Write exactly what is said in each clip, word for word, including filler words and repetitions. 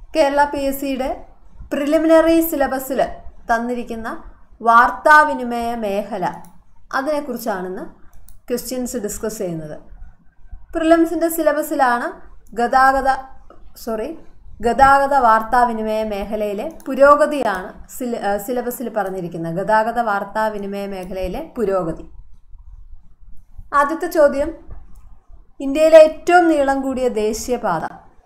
Kerala P S സിയുടെ preliminary സിലബസിൽ തന്നിരിക്കുന്ന വാർത്താവിനിമയ മേഖല അതിനെക്കുറിച്ചാണെന്ന് ക്വസ്റ്റ്യൻസ് ഡിസ്കസ് ചെയ്യുന്നത്. പ്രിലിംസിൻ്റെ സിലബസിലാണ് ഗതാഗത സോറി ഗതാഗത വാർത്താവിനിമയ മേഖലയിലെ പുരോഗതിയാണ് സില സിലബസിൽ പറഞ്ഞിരിക്കുന്നത്. ഗതാഗത വാർത്താവിനിമയ മേഖലയിലെ പുരോഗതി. ആദ്യത്തെ ചോദ്യം, ഇന്ത്യയിലെ ഏറ്റവും നീളം കൂടിയ ദേശീയപാത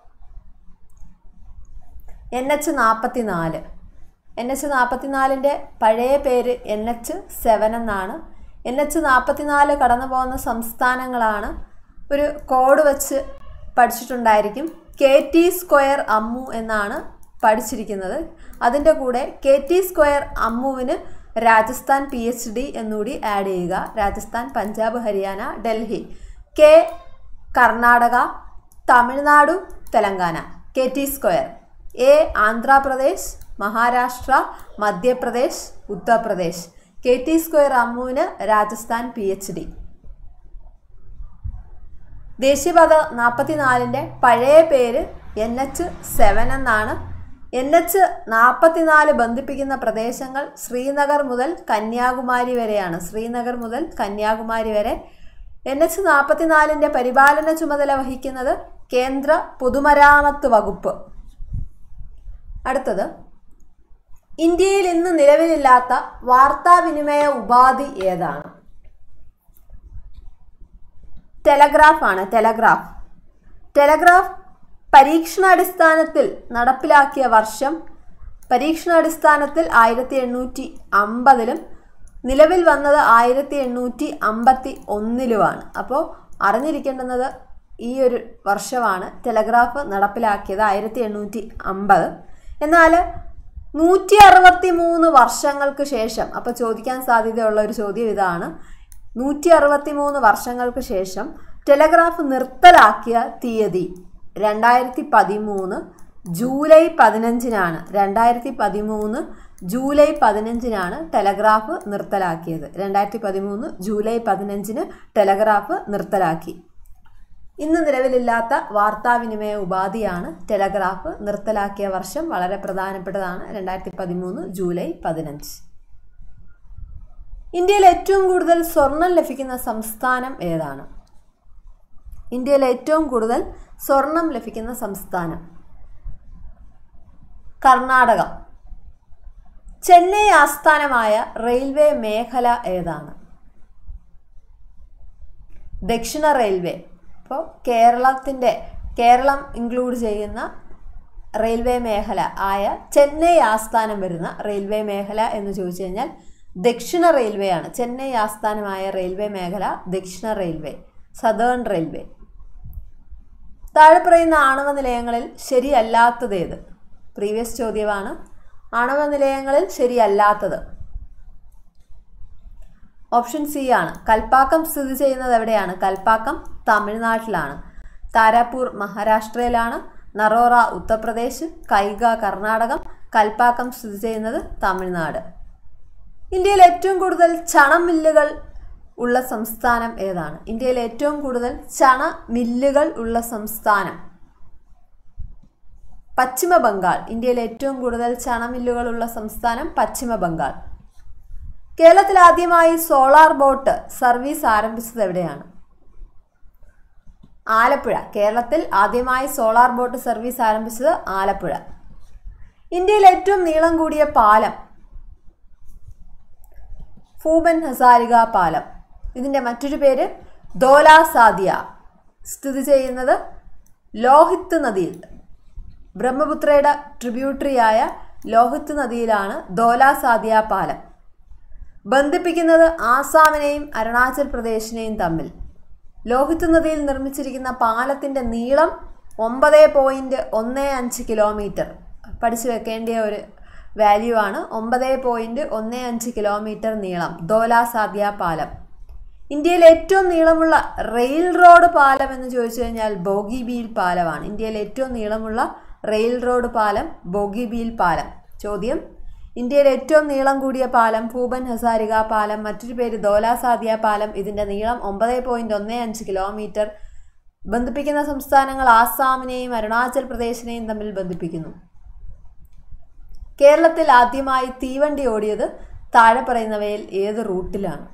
എൻ എച്ച് നാൽപ്പത്തി നാല്. എൻ എച്ച് നാൽപ്പത്തിനാലിൻ്റെ പഴയ പേര് എൻ എച്ച് സെവൻ എന്നാണ്. എൻ എച്ച് നാൽപ്പത്തിനാല് കടന്നു പോകുന്ന സംസ്ഥാനങ്ങളാണ് ഒരു കോഡ് വെച്ച് പഠിച്ചിട്ടുണ്ടായിരിക്കും. കെ ടി സ്ക്വയർ അമ്മു എന്നാണ് പഠിച്ചിരിക്കുന്നത്. അതിൻ്റെ കൂടെ കെ ടി സ്ക്വയർ അമ്മുവിന് രാജസ്ഥാൻ പി എച്ച് ഡി എന്നുകൂടി ആഡ് ചെയ്യുക. Rajasthan, Punjab, Haryana, Delhi. K Karnataka, Tamil Nadu, Telangana. K T square. A Andhra Pradesh, Maharashtra, Madhya Pradesh, Uttar Pradesh. K T square അമ്മുവിന് രാജസ്ഥാൻ പി എച്ച് ഡി. ദേശീയപാത നാൽപ്പത്തിനാലിൻ്റെ പഴയ പേര് എൻ എച്ച് സെവൻ എന്നാണ്. എൻ എച്ച് നാൽപ്പത്തിനാല് ബന്ധിപ്പിക്കുന്ന പ്രദേശങ്ങൾ ശ്രീനഗർ മുതൽ കന്യാകുമാരി വരെയാണ്. ശ്രീനഗർ മുതൽ കന്യാകുമാരി വരെ. എൻ എച്ച് നാൽപ്പത്തിനാലിൻ്റെ പരിപാലന ചുമതല വഹിക്കുന്നത് കേന്ദ്ര പൊതുമരാമത്ത് വകുപ്പ്. അടുത്തത്, ഇന്ത്യയിൽ ഇന്ന് നിലവിലില്ലാത്ത വാർത്താവിനിമയ ഉപാധി ഏതാണ്? ടെലഗ്രാഫാണ്. ടെലഗ്രാഫ്. ടെലഗ്രാഫ് പരീക്ഷണാടിസ്ഥാനത്തിൽ നടപ്പിലാക്കിയ വർഷം പരീക്ഷണാടിസ്ഥാനത്തിൽ ആയിരത്തി എണ്ണൂറ്റി അമ്പതിലും നിലവിൽ വന്നത് ആയിരത്തി എണ്ണൂറ്റി അമ്പത്തി ഒന്നിലുമാണ്. അപ്പോൾ അറിഞ്ഞിരിക്കേണ്ടുന്നത് ഈ ഒരു വർഷമാണ് ടെലഗ്രാഫ് നടപ്പിലാക്കിയത്, ആയിരത്തി എണ്ണൂറ്റി അമ്പത്. എന്നാൽ നൂറ്റി അറുപത്തി മൂന്ന് വർഷങ്ങൾക്ക് ശേഷം, അപ്പോൾ ചോദിക്കാൻ സാധ്യതയുള്ള ഒരു ചോദ്യം ഇതാണ്, നൂറ്റി അറുപത്തി മൂന്ന് വർഷങ്ങൾക്ക് ശേഷം ടെലഗ്രാഫ് നിർത്തലാക്കിയ തീയതി രണ്ടായിരത്തി പതിമൂന്ന് ജൂലൈ പതിനഞ്ചിനാണ്. രണ്ടായിരത്തി പതിമൂന്ന് ജൂലൈ പതിനഞ്ചിനാണ് ടെലഗ്രാഫ് നിർത്തലാക്കിയത്. രണ്ടായിരത്തി പതിമൂന്ന് ജൂലൈ പതിനഞ്ചിന് ടെലഗ്രാഫ് നിർത്തലാക്കി. ഇന്ന് നിലവിലില്ലാത്ത വാർത്താവിനിമയ ഉപാധിയാണ് ടെലഗ്രാഫ്. നിർത്തലാക്കിയ വർഷം വളരെ പ്രധാനപ്പെട്ടതാണ്, രണ്ടായിരത്തി പതിമൂന്ന് ജൂലൈ പതിനഞ്ച്. ഇന്ത്യയിൽ ഏറ്റവും കൂടുതൽ സ്വർണം ലഭിക്കുന്ന സംസ്ഥാനം ഏതാണ്? ഇന്ത്യയിൽ ഏറ്റവും കൂടുതൽ സ്വർണം ലഭിക്കുന്ന സംസ്ഥാനം കർണാടക. ചെന്നൈ ആസ്ഥാനമായ റെയിൽവേ മേഖല ഏതാണ്? ദക്ഷിണ റെയിൽവേ. അപ്പോൾ കേരളത്തിൻ്റെ കേരളം ഇൻക്ലൂഡ് ചെയ്യുന്ന റെയിൽവേ മേഖല ആയ ചെന്നൈ ആസ്ഥാനം വരുന്ന റെയിൽവേ മേഖല എന്ന് ചോദിച്ചു കഴിഞ്ഞാൽ ദക്ഷിണ റെയിൽവേ ആണ്. ചെന്നൈ ആസ്ഥാനമായ റെയിൽവേ മേഖല ദക്ഷിണ റെയിൽവേ, സദേൺ റെയിൽവേ. താഴെ പറയുന്ന ആണവ നിലയങ്ങളിൽ ശരിയല്ലാത്തതേത്? പ്രീവിയസ് ചോദ്യമാണ്. ആണവ നിലയങ്ങളിൽ ശരിയല്ലാത്തത് ഓപ്ഷൻ സി ആണ്. കൽപ്പാക്കം സ്ഥിതി ചെയ്യുന്നത് എവിടെയാണ്? കൽപ്പാക്കം തമിഴ്നാട്ടിലാണ്. താരാപൂർ മഹാരാഷ്ട്രയിലാണ്. നറോറ ഉത്തർപ്രദേശ്, കൈഗ കർണാടകം. കൽപ്പാക്കം സ്ഥിതി ചെയ്യുന്നത് തമിഴ്നാട്. ഇന്ത്യയിൽ ഏറ്റവും കൂടുതൽ ചണ മില്ലുകൾ ഉള്ള സംസ്ഥാനം ഏതാണ്? ഇന്ത്യയിൽ ഏറ്റവും കൂടുതൽ ചണ മില്ലുകൾ ഉള്ള സംസ്ഥാനം പശ്ചിമ ബംഗാൾ. ഇന്ത്യയിൽ ഏറ്റവും കൂടുതൽ ചണ മില്ലുകൾ ഉള്ള സംസ്ഥാനം പശ്ചിമ ബംഗാൾ. കേരളത്തിൽ ആദ്യമായി സോളാർ ബോട്ട് സർവീസ് ആരംഭിച്ചത് എവിടെയാണ്? ആലപ്പുഴ. കേരളത്തിൽ ആദ്യമായി സോളാർ ബോട്ട് സർവീസ് ആരംഭിച്ചത് ആലപ്പുഴ. ഇന്ത്യയിൽ ഏറ്റവും നീളം കൂടിയ പാലം ഭൂപൻ ഹസാരിക പാലം. ഇതിൻ്റെ മറ്റൊരു പേര് ധോലാ സാദിയ. സ്ഥിതി ചെയ്യുന്നത് ലോഹിത് നദിയിൽ. ബ്രഹ്മപുത്രയുടെ ട്രിബ്യൂട്ടറിയായ ലോഹിത് നദിയിലാണ് ധോലാ സാദിയ പാലം. ബന്ധിപ്പിക്കുന്നത് ആസാമിനെയും അരുണാചൽ പ്രദേശിനെയും തമ്മിൽ. ലോഹിത് നദിയിൽ നിർമ്മിച്ചിരിക്കുന്ന പാലത്തിൻ്റെ നീളം ഒമ്പത് പോയിൻറ്റ് ഒന്ന് അഞ്ച് കിലോമീറ്റർ. പഠിച്ചു വെക്കേണ്ട ഒരു വാല്യൂ ആണ്. ഒമ്പത് പോയിൻറ്റ് ഒന്ന് അഞ്ച് കിലോമീറ്റർ നീളം ധോലാ സാദിയ പാലം. ഇന്ത്യയിലെ ഏറ്റവും നീളമുള്ള റെയിൽ റോഡ് പാലം എന്ന് ചോദിച്ചു കഴിഞ്ഞാൽ ബോഗിബീൽ പാലമാണ്. ഇന്ത്യയിലെ ഏറ്റവും നീളമുള്ള റെയിൽ റോഡ് പാലം ബോഗിബീൽ പാലം. ചോദ്യം, ഇന്ത്യയിലെ ഏറ്റവും നീളം കൂടിയ പാലം ഭൂപൻ ഹസാരിക പാലം, മറ്റൊരു പേര് ധോലാ സാദിയ പാലം. ഇതിൻ്റെ നീളം ഒമ്പത് പോയിൻറ്റ് ഒന്ന് അഞ്ച് കിലോമീറ്റർ. ബന്ധിപ്പിക്കുന്ന സംസ്ഥാനങ്ങൾ ആസാമിനെയും അരുണാചൽ പ്രദേശിനെയും തമ്മിൽ ബന്ധിപ്പിക്കുന്നു. കേരളത്തിൽ ആദ്യമായി തീവണ്ടി ഓടിയത് താഴെ പറയുന്നവയിൽ ഏത് റൂട്ടിലാണ്?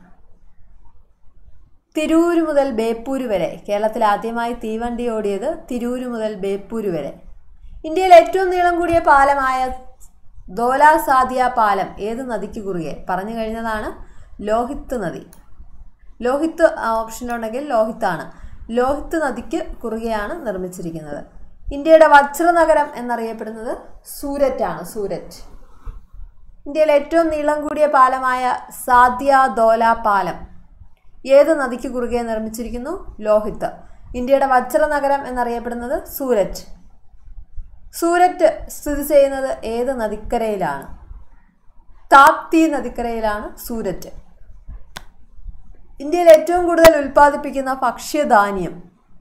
തിരൂര് മുതൽ ബേപ്പൂര് വരെ. കേരളത്തിൽ ആദ്യമായി തീവണ്ടി ഓടിയത് തിരൂര് മുതൽ ബേപ്പൂര് വരെ. ഇന്ത്യയിൽ ഏറ്റവും നീളം കൂടിയ പാലമായ ധോലാ സാദിയ പാലം ഏത് നദിക്ക് കുറുകെ? പറഞ്ഞു കഴിഞ്ഞതാണ്, ലോഹിത് നദി. ലോഹിത് ഓപ്ഷനിലുണ്ടെങ്കിൽ ലോഹിത്താണ്. ലോഹിത് നദിക്ക് കുറുകെയാണ് നിർമ്മിച്ചിരിക്കുന്നത്. ഇന്ത്യയുടെ വജ്രനഗരം എന്നറിയപ്പെടുന്നത് സൂരറ്റാണ്. സൂരറ്റ്. ഇന്ത്യയിലെ ഏറ്റവും നീളം കൂടിയ പാലമായ സാദിയ ധോല പാലം ഏത് നദിക്ക് കുറുകെ നിർമ്മിച്ചിരിക്കുന്നു? ലോഹിത്. ഇന്ത്യയുടെ വജ്രനഗരം എന്നറിയപ്പെടുന്നത് സൂരറ്റ്. സൂരറ്റ് സ്ഥിതി ചെയ്യുന്നത് ഏത് നദിക്കരയിലാണ്? താപ്തി നദിക്കരയിലാണ് സൂരറ്റ്. ഇന്ത്യയിൽ ഏറ്റവും കൂടുതൽ ഉൽപ്പാദിപ്പിക്കുന്ന ഭക്ഷ്യധാന്യം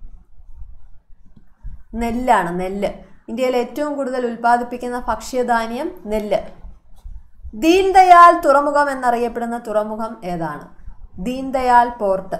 നെല്ലാണ്. നെല്ല്. ഇന്ത്യയിൽ ഏറ്റവും കൂടുതൽ ഉൽപ്പാദിപ്പിക്കുന്ന ഭക്ഷ്യധാന്യം നെല്ല്. ദീൻദയാൽ തുറമുഖം എന്നറിയപ്പെടുന്ന തുറമുഖം ഏതാണ്? ദീൻദയാൽ പോർട്ട്.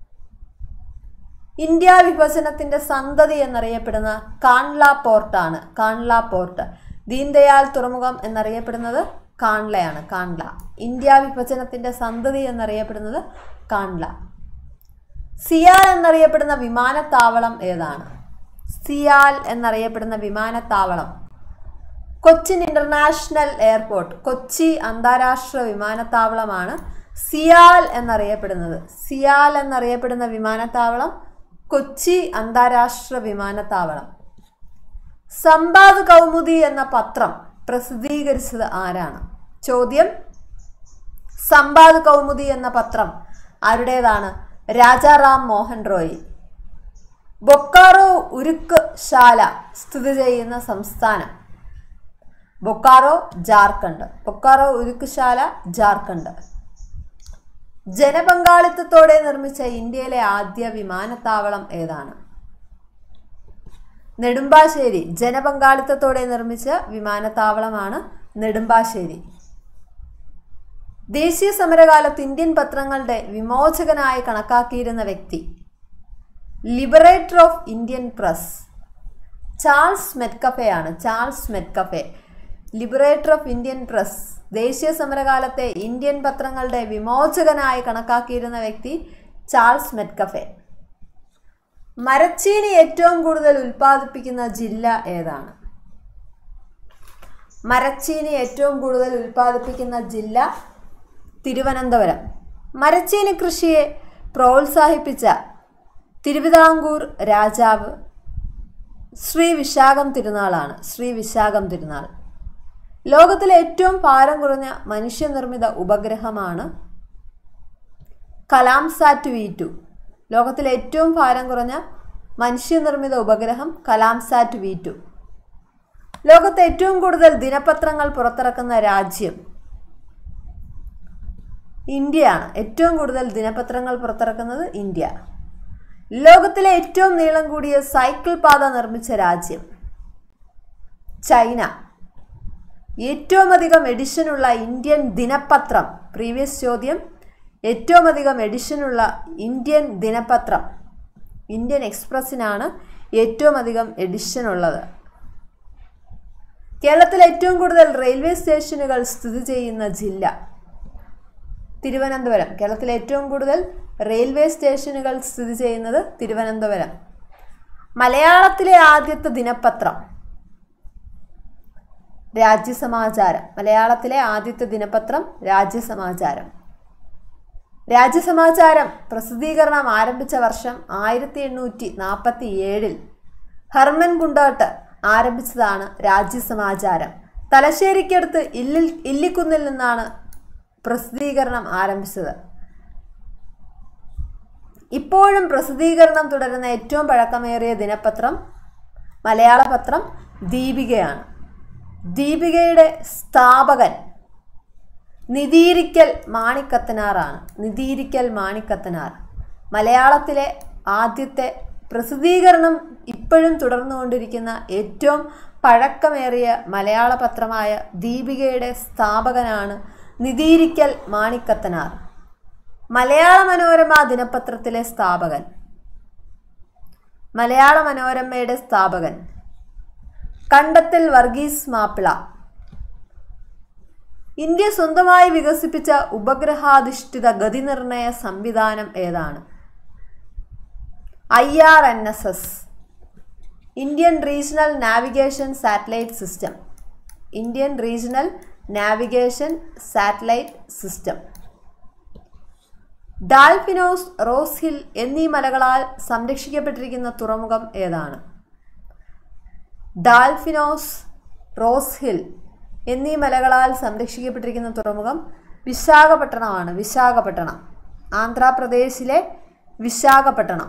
ഇന്ത്യ വിഭജനത്തിന്റെ സന്തതി എന്നറിയപ്പെടുന്ന കാൺല പോർട്ടാണ്. കാൺല പോർട്ട്. ദീൻദയാൽ തുറമുഖം എന്നറിയപ്പെടുന്നത് കാൺലയാണ്. കാൺല. ഇന്ത്യ വിഭജനത്തിന്റെ സന്തതി എന്നറിയപ്പെടുന്നത് കാൺല. സിയാൽ എന്നറിയപ്പെടുന്ന വിമാനത്താവളം ഏതാണ്? സിയാൽ എന്നറിയപ്പെടുന്ന വിമാനത്താവളം കൊച്ചിൻ ഇന്റർനാഷണൽ എയർപോർട്ട്. കൊച്ചി അന്താരാഷ്ട്ര വിമാനത്താവളമാണ് സിയാൽ എന്നറിയപ്പെടുന്നത്. സിയാൽ എന്നറിയപ്പെടുന്ന വിമാനത്താവളം കൊച്ചി അന്താരാഷ്ട്ര വിമാനത്താവളം. സമ്പാദ് കൗമുദി എന്ന പത്രം പ്രസിദ്ധീകരിച്ചത് ആരാണ്? ചോദ്യം, സമ്പാദ് കൗമുദി എന്ന പത്രം ആരുടേതാണ്? രാജാറാം മോഹൻ റോയ്. ബൊക്കാറോ ഉരുക്ക് ശാല സ്ഥിതി ചെയ്യുന്ന സംസ്ഥാനം? ബൊക്കാറോ, ജാർഖണ്ഡ്. ബൊക്കാറോ ഉരുക്കുശാല, ജാർഖണ്ഡ്. ജനപങ്കാളിത്തത്തോടെ നിർമ്മിച്ച ഇന്ത്യയിലെ ആദ്യ വിമാനത്താവളം ഏതാണ്? നെടുമ്പാശ്ശേരി. ജനപങ്കാളിത്തത്തോടെ നിർമ്മിച്ച വിമാനത്താവളമാണ് നെടുമ്പാശ്ശേരി. ദേശീയ സമരകാലത്ത് ഇന്ത്യൻ പത്രങ്ങളുടെ വിമോചകനായി കണക്കാക്കിയിരുന്ന വ്യക്തി? Liberator of Indian press. Charles മെറ്റ്കഫെയാണ്. Charles Metcalfe. Liberator of Indian press. ദേശീയ സമരകാലത്തെ ഇന്ത്യൻ പത്രങ്ങളുടെ വിമോചകനായി കണക്കാക്കിയിരുന്ന വ്യക്തി ചാൾസ് മെറ്റ്കഫെ. മരച്ചീനി ഏറ്റവും കൂടുതൽ ഉൽപ്പാദിപ്പിക്കുന്ന ജില്ല ഏതാണ്? മരച്ചീനി ഏറ്റവും കൂടുതൽ ഉൽപ്പാദിപ്പിക്കുന്ന ജില്ല തിരുവനന്തപുരം. മരച്ചീനി കൃഷിയെ പ്രോത്സാഹിപ്പിച്ച തിരുവിതാംകൂർ രാജാവ് ശ്രീ വിശാഖം തിരുനാളാണ്. ശ്രീ വിശാഖം തിരുനാൾ. ലോകത്തിലെ ഏറ്റവും ഭാരം കുറഞ്ഞ മനുഷ്യനിർമ്മിത ഉപഗ്രഹമാണ് കലാം സാറ്റ് വി ടു. ലോകത്തിലെ ഏറ്റവും ഭാരം കുറഞ്ഞ മനുഷ്യനിർമ്മിത ഉപഗ്രഹം കലാം സാറ്റ് വി ടു. ലോകത്തെ ഏറ്റവും കൂടുതൽ ദിനപത്രങ്ങൾ പുറത്തിറക്കുന്ന രാജ്യം ഇന്ത്യയാണ്. ഏറ്റവും കൂടുതൽ ദിനപത്രങ്ങൾ പുറത്തിറക്കുന്നത് ഇന്ത്യ. ലോകത്തിലെ ഏറ്റവും നീളം കൂടിയ സൈക്കിൾ പാത നിർമ്മിച്ച രാജ്യം ചൈന. ഏറ്റവും അധികം എഡിഷനുള്ള ഇന്ത്യൻ ദിനപത്രം? പ്രീവിയസ് ചോദ്യം. ഏറ്റവും അധികം എഡിഷനുള്ള ഇന്ത്യൻ ദിനപത്രം ഇന്ത്യൻ എക്സ്പ്രസിനാണ് ഏറ്റവും അധികം എഡിഷൻ ഉള്ളത്. കേരളത്തിൽ ഏറ്റവും കൂടുതൽ റെയിൽവേ സ്റ്റേഷനുകൾ സ്ഥിതി ചെയ്യുന്ന ജില്ല തിരുവനന്തപുരം. കേരളത്തിൽ ഏറ്റവും കൂടുതൽ റെയിൽവേ സ്റ്റേഷനുകൾ സ്ഥിതി ചെയ്യുന്നത് തിരുവനന്തപുരം. മലയാളത്തിലെ ആദ്യത്തെ ദിനപത്രം രാജ്യസമാചാരം. മലയാളത്തിലെ ആദ്യത്തെ ദിനപത്രം രാജ്യസമാചാരം. രാജ്യസമാചാരം പ്രസിദ്ധീകരണം ആരംഭിച്ച വർഷം ആയിരത്തി എണ്ണൂറ്റി നാൽപ്പത്തി ഏഴിൽ ഹർമൻ ഗുണ്ടോട്ട് ആരംഭിച്ചതാണ് രാജ്യസമാചാരം. തലശ്ശേരിക്കടുത്ത് ഇല്ലിൽ ഇല്ലിക്കുന്നിൽ നിന്നാണ് പ്രസിദ്ധീകരണം ആരംഭിച്ചത്. ഇപ്പോഴും പ്രസിദ്ധീകരണം തുടരുന്ന ഏറ്റവും പഴക്കമേറിയ ദിനപത്രം മലയാള പത്രം ദീപികയാണ്. ദീപികയുടെ സ്ഥാപകൻ നിതീരിക്കൽ മാണിക്കത്തനാറാണ്. നിതീരിക്കൽ മാണിക്കത്തനാർ. മലയാളത്തിലെ ആദ്യത്തെ പ്രസിദ്ധീകരണം ഇപ്പോഴും തുടർന്നുകൊണ്ടിരിക്കുന്ന ഏറ്റവും പഴക്കമേറിയ മലയാള പത്രമായ ദീപികയുടെ സ്ഥാപകനാണ് നിതീരിക്കൽ മാണിക്കത്തനാർ. മലയാള മനോരമ ദിനപത്രത്തിലെ സ്ഥാപകൻ? മലയാള മനോരമയുടെ സ്ഥാപകൻ കണ്ടത്തിൽ വർഗീസ് മാപ്പിള. ഇന്ത്യ സ്വന്തമായി വികസിപ്പിച്ച ഉപഗ്രഹാധിഷ്ഠിത ഗതിനിർണയ സംവിധാനം ഏതാണ്? I R N S S, Indian regional navigation satellite system. Indian regional navigation satellite system. Dolphin's Nose, Ross Hill എന്നീ മലകളാൽ സംരക്ഷിക്കപ്പെട്ടിരിക്കുന്ന തുറമുഖം ഏതാണ്? ഡാൽഫിനോസ്, റോസ് ഹിൽ എന്നീ മലകളാൽ സംരക്ഷിക്കപ്പെട്ടിരിക്കുന്ന തുറമുഖം വിശാഖപട്ടണമാണ്. വിശാഖപട്ടണം, ആന്ധ്രാപ്രദേശിലെ വിശാഖപട്ടണം.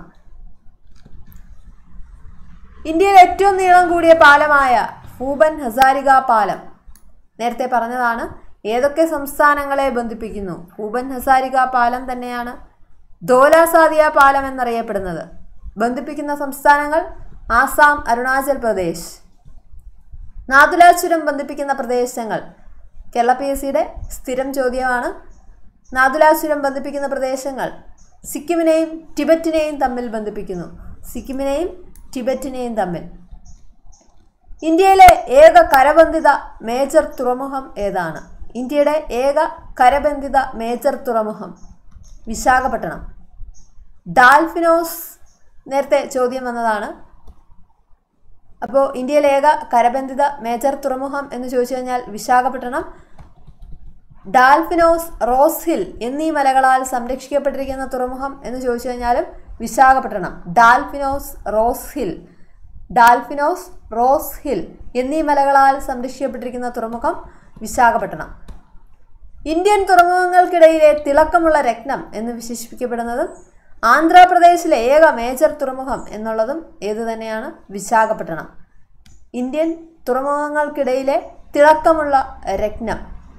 ഇന്ത്യയിലെ ഏറ്റവും നീളം കൂടിയ പാലമായ ഭൂപൻ ഹസാരിക പാലം നേരത്തെ പറഞ്ഞതാണ്. ഏതൊക്കെ സംസ്ഥാനങ്ങളെ ബന്ധിപ്പിക്കുന്നു? ഭൂപൻ ഹസാരിക പാലം തന്നെയാണ് ധോല സാദിയ പാലം എന്നറിയപ്പെടുന്നത്. ബന്ധിപ്പിക്കുന്ന സംസ്ഥാനങ്ങൾ ആസാം, അരുണാചൽ പ്രദേശ്. നാഥുല ചുരം ബന്ധിപ്പിക്കുന്ന പ്രദേശങ്ങൾ കേരള പി എസ് സിയുടെ സ്ഥിരം ചോദ്യമാണ്. നാഥുല ചുരം ബന്ധിപ്പിക്കുന്ന പ്രദേശങ്ങൾ സിക്കിമിനെയും ടിബറ്റിനെയും തമ്മിൽ ബന്ധിപ്പിക്കുന്നു. സിക്കിമിനെയും ടിബറ്റിനെയും തമ്മിൽ. ഇന്ത്യയിലെ ഏക കരബന്ധിത മേജർ തുറമുഖം ഏതാണ്? ഇന്ത്യയുടെ ഏക കരബന്ധിത മേജർ തുറമുഖം വിശാഖപട്ടണം. ഡാൽഫിനോസ് നേരത്തെ ചോദ്യം വന്നതാണ്. അപ്പോൾ ഇന്ത്യയിലെ ഏക കരബന്ധിത മേജർ തുറമുഖം എന്ന് ചോദിച്ചു കഴിഞ്ഞാൽ വിശാഖപട്ടണം. ഡാൽഫിനോസ്, റോസ് ഹിൽ എന്നീ മലകളാൽ സംരക്ഷിക്കപ്പെട്ടിരിക്കുന്ന തുറമുഖം എന്ന് ചോദിച്ചു കഴിഞ്ഞാലും Visakhapatnam. Dolphin's Nose, Ross Hill Dolphin's Nose Ross Hill എന്നീ മലകളാൽ സംരക്ഷിക്കപ്പെട്ടിരിക്കുന്ന തുറമുഖം വിശാഖപട്ടണം. ഇന്ത്യൻ തുറമുഖങ്ങൾക്കിടയിലെ തിളക്കമുള്ള രത്നം എന്ന് വിശേഷിപ്പിക്കപ്പെടുന്നതും ആന്ധ്രാപ്രദേശിലെ ഏക മേജർ തുറമുഖം എന്നുള്ളതും ഏതു തന്നെയാണ്? വിശാഖപട്ടണം. ഇന്ത്യൻ തുറമുഖങ്ങൾക്കിടയിലെ തിളക്കമുള്ള രത്നം.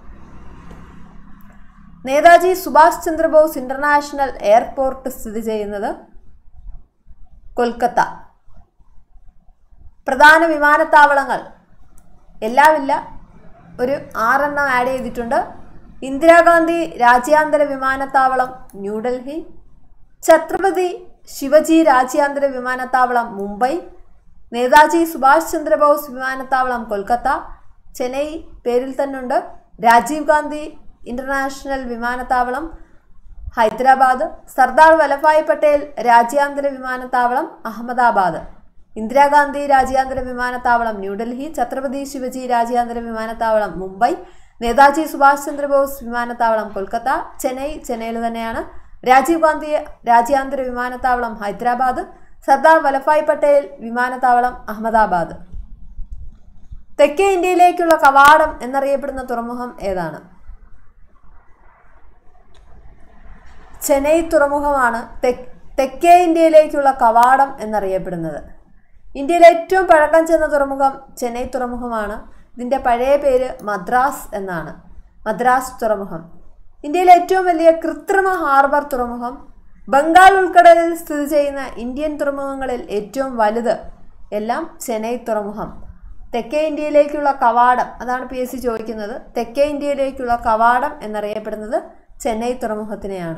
നേതാജി സുഭാഷ് ചന്ദ്രബോസ് ഇന്റർനാഷണൽ എയർപോർട്ട് സ്ഥിതി ചെയ്യുന്നത് കൊൽക്കത്ത. പ്രധാന വിമാനത്താവളങ്ങൾ എല്ലാമില്ല, ഒരു ആറെണ്ണം ആഡ് ചെയ്തിട്ടുണ്ട്. ഇന്ദിരാഗാന്ധി രാജ്യാന്തര വിമാനത്താവളം ന്യൂഡൽഹി, ഛത്രപതി ശിവജി രാജ്യാന്തര വിമാനത്താവളം മുംബൈ, നേതാജി സുഭാഷ് ചന്ദ്രബോസ് വിമാനത്താവളം കൊൽക്കത്ത, ചെന്നൈ പേരിൽ തന്നെയുണ്ട്. രാജീവ് ഗാന്ധി ഇന്റർനാഷണൽ വിമാനത്താവളം ഹൈദരാബാദ്, സർദാർ വല്ലഭായ് പട്ടേൽ രാജ്യാന്തര വിമാനത്താവളം അഹമ്മദാബാദ്, ഇന്ദിരാഗാന്ധി രാജ്യാന്തര വിമാനത്താവളം ന്യൂഡൽഹി, ഛത്രപതി ശിവജി രാജ്യാന്തര വിമാനത്താവളം മുംബൈ, നേതാജി സുഭാഷ് ചന്ദ്രബോസ് വിമാനത്താവളം കൊൽക്കത്ത, ചെന്നൈ ചെന്നൈയിൽ തന്നെയാണ്, രാജീവ് ഗാന്ധി രാജ്യാന്തര വിമാനത്താവളം ഹൈദരാബാദ്, സർദാർ വല്ലഭായ് പട്ടേൽ വിമാനത്താവളം അഹമ്മദാബാദ്. തെക്കേ ഇന്ത്യയിലേക്കുള്ള കവാടം എന്നറിയപ്പെടുന്ന തുറമുഖം ഏതാണ്? ചെന്നൈ തുറമുഖമാണ് തെക്കേ ഇന്ത്യയിലേക്കുള്ള കവാടം എന്നറിയപ്പെടുന്നത്. ഇന്ത്യയിലെ ഏറ്റവും പഴക്കം ചെന്ന തുറമുഖം ചെന്നൈ തുറമുഖമാണ്. ഇതിൻ്റെ പഴയ പേര് മദ്രാസ് എന്നാണ്. മദ്രാസ് തുറമുഖം. ഇന്ത്യയിലെ ഏറ്റവും വലിയ കൃത്രിമ ഹാർബർ തുറമുഖം. ബംഗാൾ ഉൾക്കടലിൽ സ്ഥിതി ചെയ്യുന്ന ഇന്ത്യൻ തുറമുഖങ്ങളിൽ ഏറ്റവും വലുത് എല്ലാം ചെന്നൈ തുറമുഖം. തെക്കേ ഇന്ത്യയിലേക്കുള്ള കവാടം, അതാണ് പി എസ് സി ചോദിക്കുന്നത്. തെക്കേ ഇന്ത്യയിലേക്കുള്ള കവാടം എന്നറിയപ്പെടുന്നത് ചെന്നൈ തുറമുഖത്തിനെയാണ്.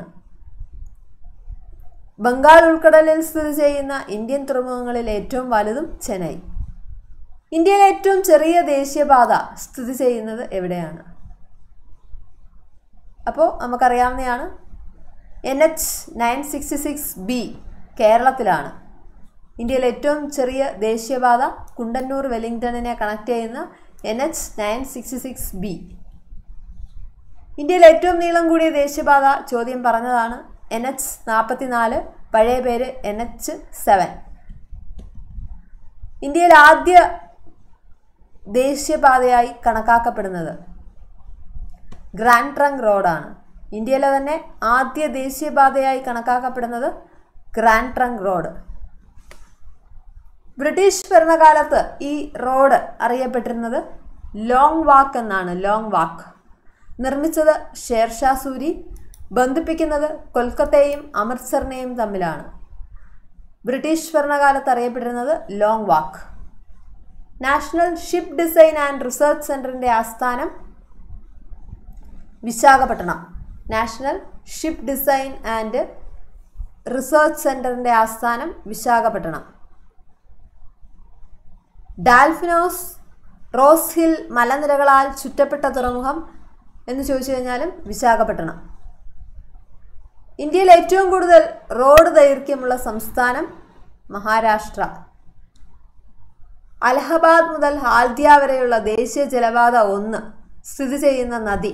ബംഗാൾ ഉൾക്കടലിൽ സ്ഥിതി ചെയ്യുന്ന ഇന്ത്യൻ തുറമുഖങ്ങളിൽ ഏറ്റവും വലുതും ചെന്നൈ. ഇന്ത്യയിലെ ഏറ്റവും ചെറിയ ദേശീയപാത സ്ഥിതി ചെയ്യുന്നത് എവിടെയാണ്? അപ്പോൾ നമുക്കറിയാവുന്നതാണ് N H nine sixty six B കേരളത്തിലാണ്. ഇന്ത്യയിലെ ഏറ്റവും ചെറിയ ദേശീയപാത കുണ്ടന്നൂർ വെല്ലിംഗ്ടണിനെ കണക്ട് ചെയ്യുന്ന N H nine sixty six B. ഇന്ത്യയിലെ ഏറ്റവും നീളം കൂടിയ ദേശീയപാത ചോദ്യം പറഞ്ഞതാണ് എൻ എച്ച് നാൽപ്പത്തി നാല്, പഴയ പേര് എൻ എച്ച് സെവൻ. ഇന്ത്യയിലെ ആദ്യ ദേശീയപാതയായി കണക്കാക്കപ്പെടുന്നത് ഗ്രാൻഡ് ട്രങ്ക് റോഡാണ്. ഇന്ത്യയിലെ തന്നെ ആദ്യ ദേശീയപാതയായി കണക്കാക്കപ്പെടുന്നത് ഗ്രാൻഡ് ട്രങ്ക് റോഡ്. ബ്രിട്ടീഷ് ഭരണകാലത്ത് ഈ റോഡ് അറിയപ്പെട്ടിരുന്നത് ലോങ് വാക്ക് എന്നാണ്. Long walk. നിർമ്മിച്ചത് ഷേർഷാ സൂരി. ബന്ധിപ്പിക്കുന്നത് കൊൽക്കത്തയും അമൃത്സറിനെയും തമ്മിലാണ്. ബ്രിട്ടീഷ് ഭരണകാലത്ത് അറിയപ്പെട്ടിരുന്നത് long walk. National ship design and research സെന്ററിന്റെ ആസ്ഥാനം Visakhapatnam. National ship design and research സെന്ററിന്റെ ആസ്ഥാനം വിശാഖപട്ടണം. ഡാൽഫിനോസ് റോസ് ഹിൽ മലനിരകളാൽ ചുറ്റപ്പെട്ട തുറമുഖം എന്ന് ചോദിച്ചു കഴിഞ്ഞാലും വിശാഖപട്ടണം. ഇന്ത്യയിൽ ഏറ്റവും കൂടുതൽ റോഡ് ദൈർഘ്യമുള്ള സംസ്ഥാനം മഹാരാഷ്ട്ര. അലഹബാദ് മുതൽ ഹാൽദിയ വരെയുള്ള ദേശീയ ജലപാത ഒന്ന് സ്ഥിതി ചെയ്യുന്ന നദി.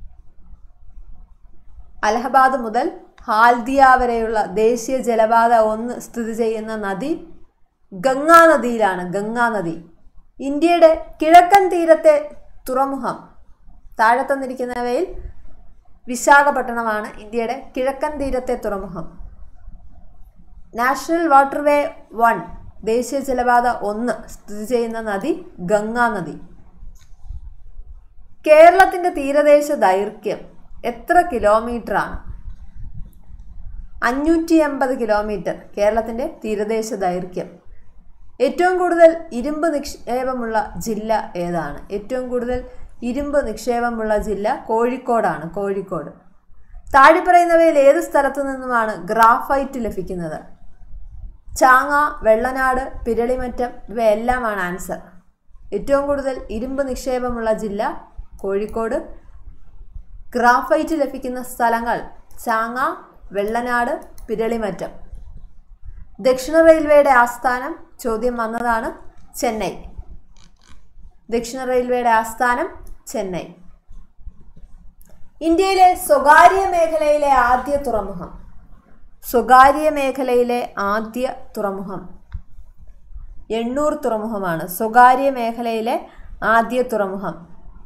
അലഹബാദ് മുതൽ ഹാൽദിയ വരെയുള്ള ദേശീയ ജലപാത ഒന്ന് സ്ഥിതി ചെയ്യുന്ന നദി ഗംഗാ നദിയിലാണ്. ഗംഗാ നദി. ഇന്ത്യയുടെ കിഴക്കൻ തീരത്തെ തുറമുഖം. താഴെ തന്നിരിക്കുന്നവയിൽ വിശാഖപട്ടണമാണ് ഇന്ത്യയുടെ കിഴക്കൻ തീരത്തെ തുറമുഖം. നാഷണൽ വാട്ടർവേ വൺ ദേശീയ ജലപാത ഒന്ന് സ്ഥിതി ചെയ്യുന്ന നദി ഗംഗാ നദി. കേരളത്തിൻ്റെ തീരദേശ ദൈർഘ്യം എത്ര കിലോമീറ്റർ ആണ്? അഞ്ഞൂറ്റി എൺപത് കിലോമീറ്റർ കേരളത്തിൻ്റെ തീരദേശ ദൈർഘ്യം. ഏറ്റവും കൂടുതൽ ഇരുമ്പ് നിക്ഷേപമുള്ള ജില്ല ഏതാണ്? ഏറ്റവും കൂടുതൽ ഇരുമ്പ് നിക്ഷേപമുള്ള ജില്ല കോഴിക്കോടാണ്. കോഴിക്കോട്. താഴെ പറയുന്നവയിൽ ഏത് സ്ഥലത്തു നിന്നുമാണ് ഗ്രാഫൈറ്റ് ലഭിക്കുന്നത്? ചാങ്ങ, വെള്ളനാട്, പിരളിമറ്റം ഇവയെല്ലാമാണ് ആൻസർ. ഏറ്റവും കൂടുതൽ ഇരുമ്പ് നിക്ഷേപമുള്ള ജില്ല കോഴിക്കോട്. ഗ്രാഫൈറ്റ് ലഭിക്കുന്ന സ്ഥലങ്ങൾ ചാങ്ങ, വെള്ളനാട്, പിരളിമറ്റം. ദക്ഷിണ റെയിൽവേയുടെ ആസ്ഥാനം ചോദ്യം വന്നതാണ് ചെന്നൈ. ദക്ഷിണ റെയിൽവേയുടെ ആസ്ഥാനം ചെന്നൈ. ഇന്ത്യയിലെ സ്വകാര്യ മേഖലയിലെ ആദ്യ തുറമുഖം. സ്വകാര്യ മേഖലയിലെ ആദ്യ തുറമുഖം എണ്ണൂർ തുറമുഖമാണ്. സ്വകാര്യ മേഖലയിലെ ആദ്യ തുറമുഖം.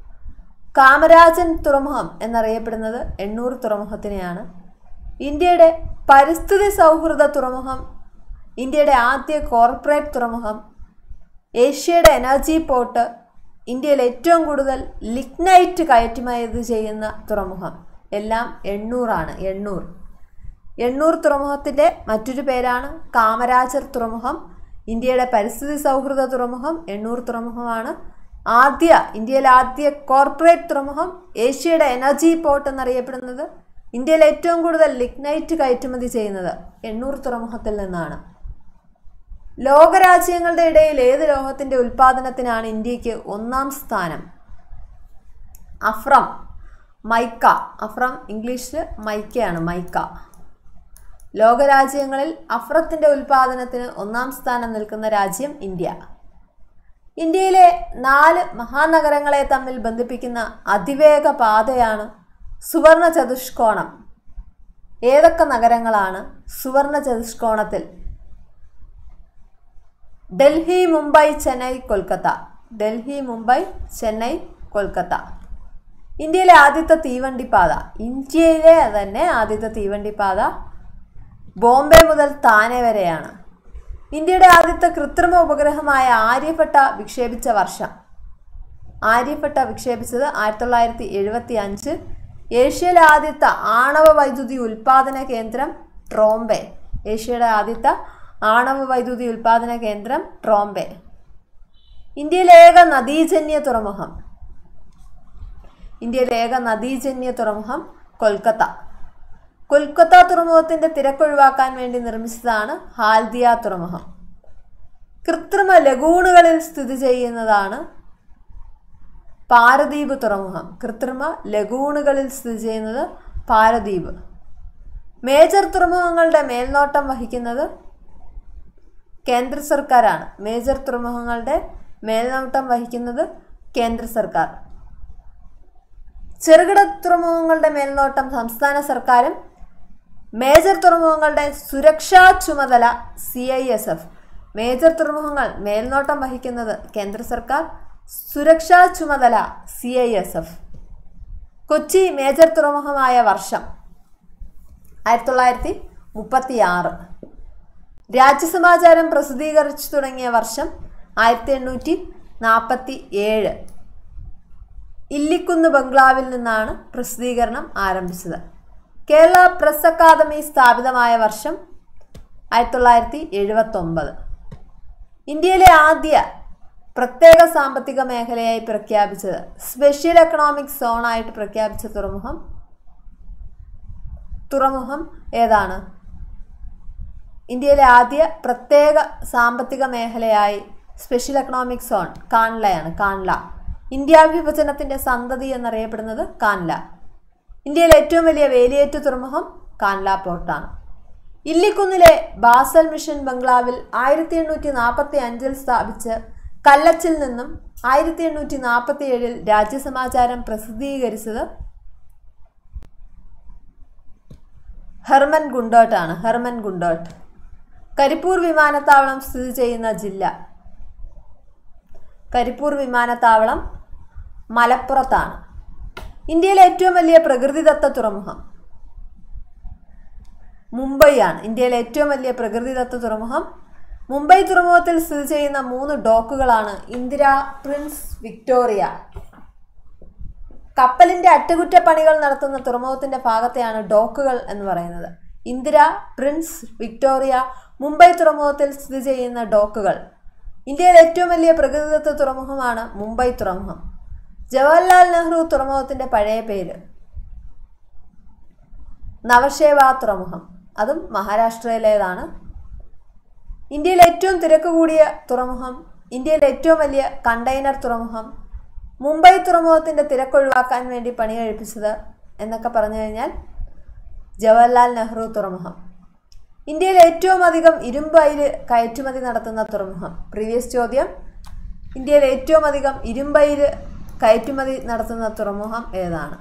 കാമരാജൻ തുറമുഖം എന്നറിയപ്പെടുന്നത് എണ്ണൂർ തുറമുഖത്തിനെയാണ്. ഇന്ത്യയുടെ പരിസ്ഥിതി സൗഹൃദ തുറമുഖം. ഇന്ത്യയുടെ ആദ്യ കോർപ്പറേറ്റ് തുറമുഖം. ഏഷ്യയുടെ എനർജി പോർട്ട്. ഇന്ത്യയിൽ ഏറ്റവും കൂടുതൽ ലിഗ്നൈറ്റ് കയറ്റുമതി ചെയ്യുന്ന തുറമുഖം. എല്ലാം എണ്ണൂറാണ്. എണ്ണൂർ എണ്ണൂർ തുറമുഖത്തിൻ്റെ മറ്റൊരു പേരാണ് കാമരാജർ തുറമുഖം. ഇന്ത്യയുടെ പരിസ്ഥിതി സൗഹൃദ തുറമുഖം എണ്ണൂർ തുറമുഖമാണ്. ആദ്യ ഇന്ത്യയിലെ ആദ്യ കോർപ്പറേറ്റ് തുറമുഖം ഏഷ്യയുടെ എനർജി പോർട്ട് എന്നറിയപ്പെടുന്നത്, ഇന്ത്യയിൽ ഏറ്റവും കൂടുതൽ ലിഗ്നൈറ്റ് കയറ്റുമതി ചെയ്യുന്നത് എണ്ണൂർ തുറമുഖത്തിൽ നിന്നാണ്. ലോകരാജ്യങ്ങളുടെ ഇടയിൽ ഏത് ലോഹത്തിൻ്റെ ഉൽപ്പാദനത്തിനാണ് ഇന്ത്യക്ക് ഒന്നാം സ്ഥാനം? അഫ്രം, മൈക്ക. അഫ്രം ഇംഗ്ലീഷിൽ മൈക്കയാണ്. മൈക്ക. ലോകരാജ്യങ്ങളിൽ അഫ്രത്തിൻ്റെ ഉൽപ്പാദനത്തിന് ഒന്നാം സ്ഥാനം നിൽക്കുന്ന രാജ്യം ഇന്ത്യ. ഇന്ത്യയിലെ നാല് മഹാനഗരങ്ങളെ തമ്മിൽ ബന്ധിപ്പിക്കുന്ന അതിവേഗ പാതയാണ് സുവർണ ചതുഷ്കോണം. ഏതൊക്കെ നഗരങ്ങളാണ് സുവർണ ചതുഷ്കോണത്തിൽ? ഡൽഹി, മുംബൈ, ചെന്നൈ, കൊൽക്കത്ത. ഡൽഹി, മുംബൈ, ചെന്നൈ, കൊൽക്കത്ത. ഇന്ത്യയിലെ ആദ്യത്തെ തീവണ്ടിപ്പാത. ഇന്ത്യയിലെ തന്നെ ആദ്യത്തെ തീവണ്ടിപ്പാത ബോംബെ മുതൽ താനെ വരെയാണ്. ഇന്ത്യയുടെ ആദ്യത്തെ കൃത്രിമ ഉപഗ്രഹമായ ആര്യഭട്ട വിക്ഷേപിച്ച വർഷം. ആര്യഭട്ട വിക്ഷേപിച്ചത് ആയിരത്തി തൊള്ളായിരത്തി എഴുപത്തി അഞ്ച്. ഏഷ്യയിലെ ആദ്യത്തെ ആണവ വൈദ്യുതി ഉൽപാദന കേന്ദ്രം ട്രോംബെ. ഏഷ്യയുടെ ആദ്യത്തെ ആണവ വൈദ്യുതി ഉൽപാദന കേന്ദ്രം ട്രോംബെ. ഇന്ത്യയിലെ ഏക നദീജന്യ തുറമുഖം. ഇന്ത്യയിലെ ഏക നദീജന്യ തുറമുഖം കൊൽക്കത്ത. കൊൽക്കത്ത തുറമുഖത്തിൻ്റെ തിരക്കൊഴിവാക്കാൻ വേണ്ടി നിർമ്മിച്ചതാണ് ഹാൽദിയ തുറമുഖം. കൃത്രിമ ലഗൂണുകളിൽ സ്ഥിതി ചെയ്യുന്നതാണ് പാരദീപ് തുറമുഖം. കൃത്രിമ ലഗൂണുകളിൽ സ്ഥിതി ചെയ്യുന്നത് പാരദീപ്. മേജർ തുറമുഖങ്ങളുടെ മേൽനോട്ടം വഹിക്കുന്നത് കേന്ദ്ര സർക്കാരാണ്. മേജർ തുറമുഖങ്ങളുടെ മേൽനോട്ടം വഹിക്കുന്നത് കേന്ദ്ര സർക്കാർ. ചെറുകിട തുറമുഖങ്ങളുടെ മേൽനോട്ടം സംസ്ഥാന സർക്കാരും. മേജർ തുറമുഖങ്ങളുടെ സുരക്ഷാ ചുമതല C I S F. Major തുറമുഖങ്ങൾ മേൽനോട്ടം വഹിക്കുന്നത് കേന്ദ്ര സർക്കാർ. സുരക്ഷാ ചുമതല C I S F. Kochi major തുറമുഖമായ വർഷം ആയിരത്തി തൊള്ളായിരത്തി മുപ്പത്തി ആറ്. രാജ്യസമാചാരം പ്രസിദ്ധീകരിച്ചു തുടങ്ങിയ വർഷം ആയിരത്തി എണ്ണൂറ്റി നാൽപ്പത്തി ഏഴ്. ഇല്ലിക്കുന്ന് ബംഗ്ലാവിൽ നിന്നാണ് പ്രസിദ്ധീകരണം ആരംഭിച്ചത്. കേരള പ്രസ് അക്കാദമി സ്ഥാപിതമായ വർഷം ആയിരത്തി തൊള്ളായിരത്തി എഴുപത്തൊമ്പത്. ഇന്ത്യയിലെ ആദ്യ പ്രത്യേക സാമ്പത്തിക മേഖലയായി പ്രഖ്യാപിച്ചത്, സ്പെഷ്യൽ എക്കണോമിക് സോണായിട്ട് പ്രഖ്യാപിച്ച തുറമുഖം തുറമുഖം ഏതാണ്? ഇന്ത്യയിലെ ആദ്യ പ്രത്യേക സാമ്പത്തിക മേഖലയായി സ്പെഷ്യൽ എക്കണോമിക് സോൺ കാൺലയാണ്. കാൺല. ഇന്ത്യ വിഭജനത്തിന്റെ സന്തതി എന്നറിയപ്പെടുന്നത് കാൻല. ഇന്ത്യയിലെ ഏറ്റവും വലിയ വേലിയേറ്റ തുറമുഖം കാൻല പോർട്ടാണ്. ഇല്ലിക്കുന്നിലെ ബാസൽ മിഷൻ ബംഗ്ലാവിൽ ആയിരത്തി എണ്ണൂറ്റി നാൽപ്പത്തി അഞ്ചിൽ സ്ഥാപിച്ച് കല്ലച്ചിൽ നിന്നും ആയിരത്തി എണ്ണൂറ്റി നാൽപ്പത്തി ഏഴിൽ രാജ്യസമാചാരം പ്രസിദ്ധീകരിച്ചത് ഹെർമൻ ഗുണ്ടേർട്ട് ആണ്. Hermann Gundert. കരിപ്പൂർ വിമാനത്താവളം സ്ഥിതി ചെയ്യുന്ന ജില്ല. കരിപ്പൂർ വിമാനത്താവളം മലപ്പുറത്താണ്. ഇന്ത്യയിലെ ഏറ്റവും വലിയ പ്രകൃതിദത്ത തുറമുഖം മുംബൈ ആണ്. ഇന്ത്യയിലെ ഏറ്റവും വലിയ പ്രകൃതിദത്ത തുറമുഖം മുംബൈ. തുറമുഖത്തിൽ സ്ഥിതി ചെയ്യുന്ന മൂന്ന് ഡോക്കുകളാണ് ഇന്ദിര, പ്രിൻസ് വിക്ടോറിയ. കപ്പലിന്റെ അറ്റകുറ്റപ്പണികൾ നടത്തുന്ന തുറമുഖത്തിന്റെ ഭാഗത്തെയാണ് ഡോക്കുകൾ എന്ന് പറയുന്നത്. ഇന്ദിര, പ്രിൻസ് വിക്ടോറിയ മുംബൈ തുറമുഖത്തിൽ സ്ഥിതി ചെയ്യുന്ന ഡോക്കുകൾ. ഇന്ത്യയിലെ ഏറ്റവും വലിയ പ്രകൃതിദത്ത തുറമുഖമാണ് മുംബൈ തുറമുഖം. ജവഹർലാൽ നെഹ്റു തുറമുഖത്തിന്റെ പഴയ പേര് നവശേവ തുറമുഖം. അതും മഹാരാഷ്ട്രയിലേതാണ്. ഇന്ത്യയിലെ ഏറ്റവും തിരക്ക് കൂടിയ തുറമുഖം, ഇന്ത്യയിലെ ഏറ്റവും വലിയ കണ്ടെയ്നർ തുറമുഖം, മുംബൈ തുറമുഖത്തിന്റെ തിരക്കൊഴിവാക്കാൻ വേണ്ടി പണി കഴിപ്പിച്ചത് എന്നൊക്കെ പറഞ്ഞു കഴിഞ്ഞാൽ ജവഹർലാൽ നെഹ്റു തുറമുഖം. ഇന്ത്യയിൽ ഏറ്റവും അധികം ഇരുമ്പ് അയിര് കയറ്റുമതി നടത്തുന്ന തുറമുഖം. പ്രീവിയസ് ചോദ്യം, ഇന്ത്യയിൽ ഏറ്റവും അധികം ഇരുമ്പയിര് കയറ്റുമതി നടത്തുന്ന തുറമുഖം ഏതാണ്?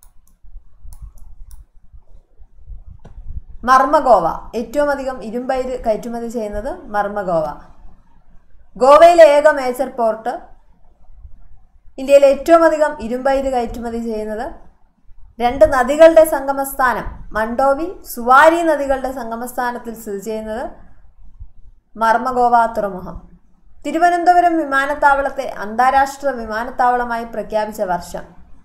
മർമഗോവ. ഏറ്റവും അധികം ഇരുമ്പയിര് കയറ്റുമതി ചെയ്യുന്നത് മർമഗോവ. ഗോവയിലെ ഏക മേജർ പോർട്ട്. ഇന്ത്യയിലെ ഏറ്റവും അധികം ഇരുമ്പയിര് കയറ്റുമതി ചെയ്യുന്നത് രണ്ട് നദികളുടെ സംഗമസ്ഥാനം മണ്ഡോവി, സുവാരി നദികളുടെ സംഗമസ്ഥാനത്തിൽ സ്ഥിതി ചെയ്യുന്നത് മർമഗോവ തുറമുഖം. തിരുവനന്തപുരം വിമാനത്താവളത്തെ അന്താരാഷ്ട്ര വിമാനത്താവളമായി പ്രഖ്യാപിച്ച വർഷം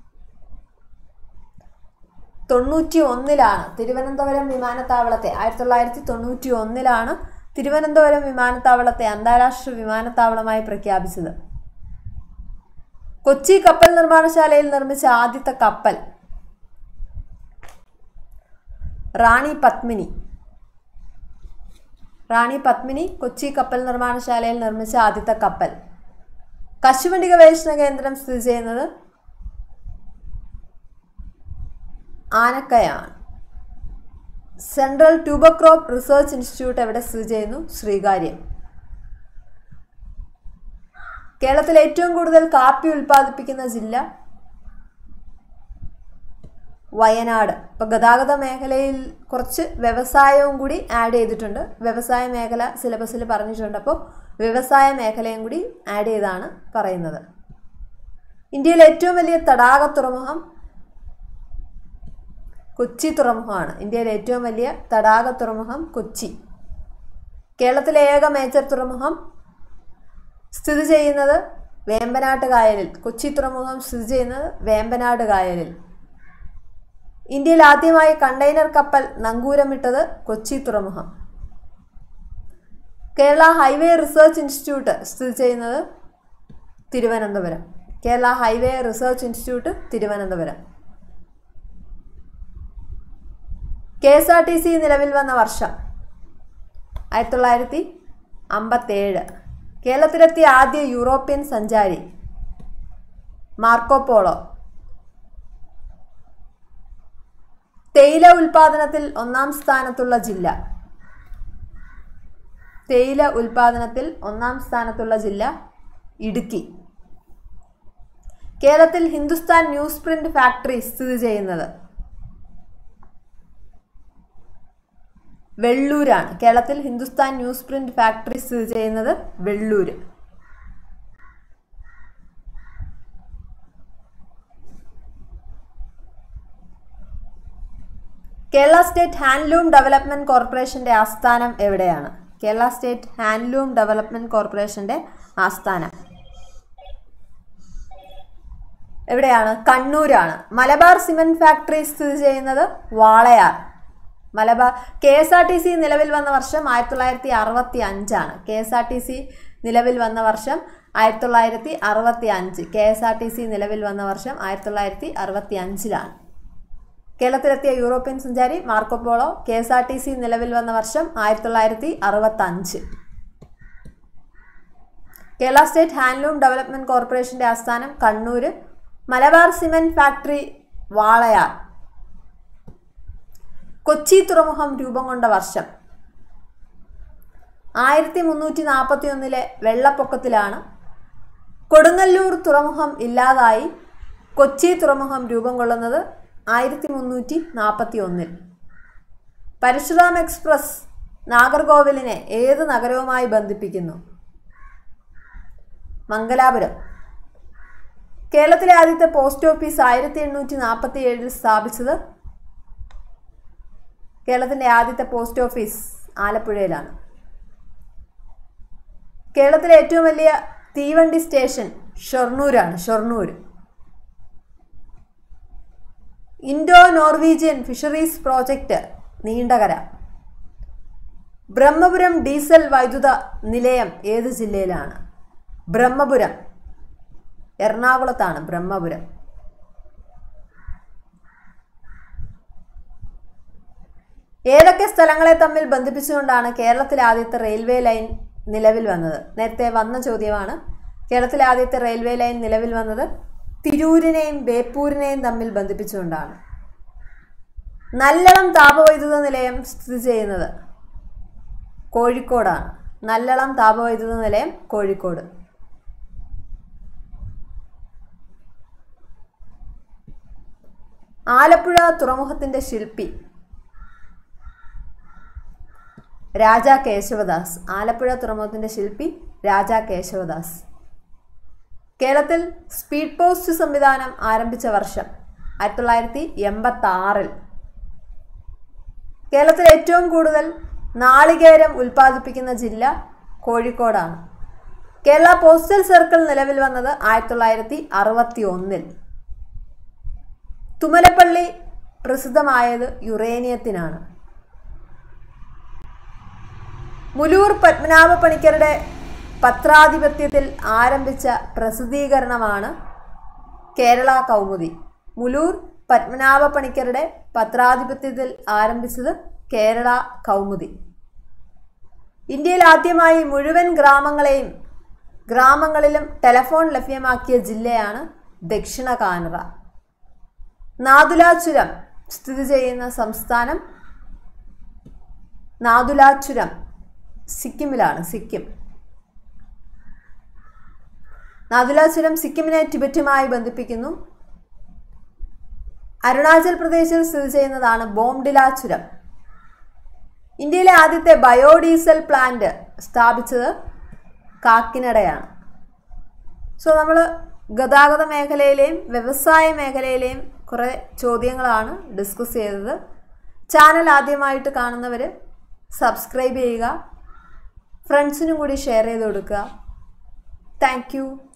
തൊണ്ണൂറ്റി ഒന്നിലാണ്. തിരുവനന്തപുരം വിമാനത്താവളത്തെ ആയിരത്തി തൊള്ളായിരത്തി തൊണ്ണൂറ്റി ഒന്നിലാണ് തിരുവനന്തപുരം വിമാനത്താവളത്തെ അന്താരാഷ്ട്ര വിമാനത്താവളമായി പ്രഖ്യാപിച്ചത്. കൊച്ചി കപ്പൽ നിർമ്മാണശാലയിൽ നിർമ്മിച്ച ആദ്യത്തെ കപ്പൽ റാണി പത്മിനി. റാണി പത്മിനി കൊച്ചി കപ്പൽ നിർമ്മാണശാലയിൽ നിർമ്മിച്ച ആദ്യത്തെ കപ്പൽ. കശുവണ്ടി ഗവേഷണ കേന്ദ്രം സ്ഥിതി ചെയ്യുന്നത് ആനക്കയാണ്. സെൻട്രൽ ട്യൂബർക്രോപ്പ് റിസർച്ച് ഇൻസ്റ്റിറ്റ്യൂട്ട് എവിടെ സ്ഥിതി ചെയ്യുന്നു? ശ്രീകാര്യം. കേരളത്തിൽ ഏറ്റവും കൂടുതൽ കാപ്പി ഉൽപ്പാദിപ്പിക്കുന്ന ജില്ല വയനാട്. ഇപ്പോൾ ഗതാഗത മേഖലയിൽ കുറച്ച് വ്യവസായവും കൂടി ആഡ് ചെയ്തിട്ടുണ്ട്. വ്യവസായ മേഖല സിലബസിൽ പറഞ്ഞിട്ടുണ്ട്. അപ്പോൾ വ്യവസായ മേഖലയും കൂടി ആഡ് ചെയ്താണ് പറയുന്നത്. ഇന്ത്യയിലെ ഏറ്റവും വലിയ തടാക തുറമുഖം കൊച്ചി തുറമുഖമാണ്. ഇന്ത്യയിലെ ഏറ്റവും വലിയ തടാക തുറമുഖം കൊച്ചി. കേരളത്തിലെ ഏക മേജർ തുറമുഖം സ്ഥിതി ചെയ്യുന്നത് വേമ്പനാട്ട് കായലിൽ. കൊച്ചി തുറമുഖം സ്ഥിതി ചെയ്യുന്നത് വേമ്പനാട് കായലിൽ. ഇന്ത്യയിൽ ആദ്യമായി കണ്ടെയ്നർ കപ്പൽ നങ്കൂരമിട്ടത് കൊച്ചി തുറമുഖം. കേരള ഹൈവേ റിസർച്ച് ഇൻസ്റ്റിറ്റ്യൂട്ട് സ്ഥിതി ചെയ്യുന്നത് Thiruvananthapuram. Kerala highway research institute Thiruvananthapuram. K S R T C നിലവിൽ വന്ന വർഷം ആയിരത്തി തൊള്ളായിരത്തി അമ്പത്തേഴ്. കേരളത്തിലെത്തിയ ആദ്യ യൂറോപ്യൻ സഞ്ചാരി മാർക്കോപോളോ. തേയില ഉൽപാദനത്തിൽ ഒന്നാം സ്ഥാനത്തുള്ള ജില്ല. തേയില ഉൽപാദനത്തിൽ ഒന്നാം സ്ഥാനത്തുള്ള ജില്ല ഇടുക്കി. കേരളത്തിൽ ഹിന്ദുസ്ഥാൻ ന്യൂസ് പ്രിന്റ് ഫാക്ടറി സ്ഥിതി ചെയ്യുന്നത് വെള്ളൂരാണ്. കേരളത്തിൽ ഹിന്ദുസ്ഥാൻ ന്യൂസ് പ്രിന്റ് ഫാക്ടറി സ്ഥിതി ചെയ്യുന്നത് Velloor. Kerala state handloom development കോർപ്പറേഷന്റെ ആസ്ഥാനം എവിടെയാണ്? കേരള സ്റ്റേറ്റ് ഹാൻഡ്ലൂം ഡെവലപ്മെന്റ് കോർപ്പറേഷന്റെ ആസ്ഥാനം എവിടെയാണ്? കണ്ണൂരാണ്. മലബാർ സിമന്റ് ഫാക്ടറി സ്ഥിതി ചെയ്യുന്നത് Walayar. Malabar. K S R T C നിലവിൽ വന്ന വർഷം ആയിരത്തി തൊള്ളായിരത്തി അറുപത്തി അഞ്ചാണ്. K S R T C നിലവിൽ വന്ന വർഷം ആയിരത്തി തൊള്ളായിരത്തി അറുപത്തി അഞ്ച്. K S R T C നിലവിൽ വന്ന വർഷം ആയിരത്തി തൊള്ളായിരത്തി അറുപത്തി അഞ്ചിലാണ്. കേരളത്തിലെത്തിയ യൂറോപ്യൻ സഞ്ചാരി Marco Polo. K S R T C നിലവിൽ വന്ന വർഷം ആയിരത്തി തൊള്ളായിരത്തി അറുപത്തി അഞ്ച്. കേരള സ്റ്റേറ്റ് ഹാൻഡ്ലൂം ഡെവലപ്മെൻറ്റ് കോർപ്പറേഷൻ്റെ ആസ്ഥാനം കണ്ണൂർ. Malabar cement factory Walayar. കൊച്ചി തുറമുഖം രൂപം കൊണ്ട വർഷം ആയിരത്തി മുന്നൂറ്റി നാൽപ്പത്തി ഒന്നിലെ വെള്ളപ്പൊക്കത്തിലാണ്. കൊടുങ്ങല്ലൂർ തുറമുഖം ഇല്ലാതായി കൊച്ചി തുറമുഖം രൂപം കൊള്ളുന്നത് ആയിരത്തി മുന്നൂറ്റി നാൽപ്പത്തി ഒന്നിൽ. പരശുറാം എക്സ്പ്രസ് നാഗർകോവിലിനെ ഏത് നഗരവുമായി ബന്ധിപ്പിക്കുന്നു? മംഗലാപുരം. കേരളത്തിലെ ആദ്യത്തെ പോസ്റ്റ് ഓഫീസ് ആയിരത്തി എണ്ണൂറ്റി നാൽപ്പത്തി ഏഴിൽ സ്ഥാപിച്ചത്? കേരളത്തിൻ്റെ ആദ്യത്തെ പോസ്റ്റ് ഓഫീസ് ആലപ്പുഴയിലാണ്. കേരളത്തിലെ ഏറ്റവും വലിയ തീവണ്ടി സ്റ്റേഷൻ ഷൊർണൂരാണ്. Shoranur. Indo Norwegian fisheries project Neendakara. Brahmapuram diesel വൈദ്യുത നിലയം ഏത് ജില്ലയിലാണ്? ബ്രഹ്മപുരം, എറണാകുളത്താണ് ബ്രഹ്മപുരം. ഏതൊക്കെ സ്ഥലങ്ങളെ തമ്മിൽ ബന്ധിപ്പിച്ചുകൊണ്ടാണ് കേരളത്തിലെ ആദ്യത്തെ റെയിൽവേ ലൈൻ നിലവിൽ വന്നത്? നേരത്തെ വന്ന ചോദ്യമാണ്. കേരളത്തിലെ ആദ്യത്തെ റെയിൽവേ ലൈൻ നിലവിൽ വന്നത് തിരൂരിനെയും ബേപ്പൂരിനെയും തമ്മിൽ ബന്ധിപ്പിച്ചുകൊണ്ടാണ്. നല്ലളം താപവൈദ്യുത നിലയം സ്ഥിതി ചെയ്യുന്നത് കോഴിക്കോടാണ്. നല്ലളം താപവൈദ്യുത നിലയം കോഴിക്കോട്. ആലപ്പുഴ തുറമുഖത്തിൻ്റെ ശില്പി രാജാ കേശവദാസ്. ആലപ്പുഴ തുറമുഖത്തിൻ്റെ ശില്പി രാജാ കേശവദാസ്. കേരളത്തിൽ സ്പീഡ് പോസ്റ്റ് സംവിധാനം ആരംഭിച്ച വർഷം ആയിരത്തി തൊള്ളായിരത്തി എൺപത്തി ആറിൽ. കേരളത്തിൽ ഏറ്റവും കൂടുതൽ നാളികേരം ഉൽപ്പാദിപ്പിക്കുന്ന ജില്ല കോഴിക്കോടാണ്. കേരള പോസ്റ്റൽ സർക്കിൾ നിലവിൽ വന്നത് ആയിരത്തി തൊള്ളായിരത്തി അറുപത്തി ഒന്നിൽ. തുമലപ്പള്ളി പ്രസിദ്ധമായത് യുറേനിയത്തിനാണ്. മുലൂർ പത്മനാഭ പണിക്കരുടെ പത്രാധിപത്യത്തിൽ ആരംഭിച്ച പ്രസിദ്ധീകരണമാണ് കേരള കൗമുദി. മുലൂർ പത്മനാഭ പണിക്കരുടെ പത്രാധിപത്യത്തിൽ ആരംഭിച്ചത് കേരള കൗമുദി. ഇന്ത്യയിൽ ആദ്യമായി മുഴുവൻ ഗ്രാമങ്ങളെയും ഗ്രാമങ്ങളിലും ടെലഫോൺ ലഭ്യമാക്കിയ ജില്ലയാണ് ദക്ഷിണ കാനറ. നാഥുല ചുരം സ്ഥിതി ചെയ്യുന്ന സംസ്ഥാനം നാഥുല ചുരം സിക്കിമിലാണ്. സിക്കിം. നാഥുല ചുരം സിക്കിമിനെ ടിബറ്റുമായി ബന്ധിപ്പിക്കുന്നു. അരുണാചൽ പ്രദേശിൽ സ്ഥിതി ചെയ്യുന്നതാണ് ബോംഡില ചുരം. ഇന്ത്യയിലെ ആദ്യത്തെ ബയോഡീസൽ പ്ലാന്റ് സ്ഥാപിച്ചത് കാക്കിനഡയാണ്. സോ നമ്മൾ ഗതാഗത മേഖലയിലെയും വ്യവസായ മേഖലയിലെയും കുറേ ചോദ്യങ്ങളാണ് ഡിസ്കസ് ചെയ്തത്. ചാനൽ ആദ്യമായിട്ട് കാണുന്നവർ സബ്സ്ക്രൈബ് ചെയ്യുക, ഫ്രണ്ട്സിനും കൂടി ഷെയർ ചെയ്ത് കൊടുക്കുക. Thank U.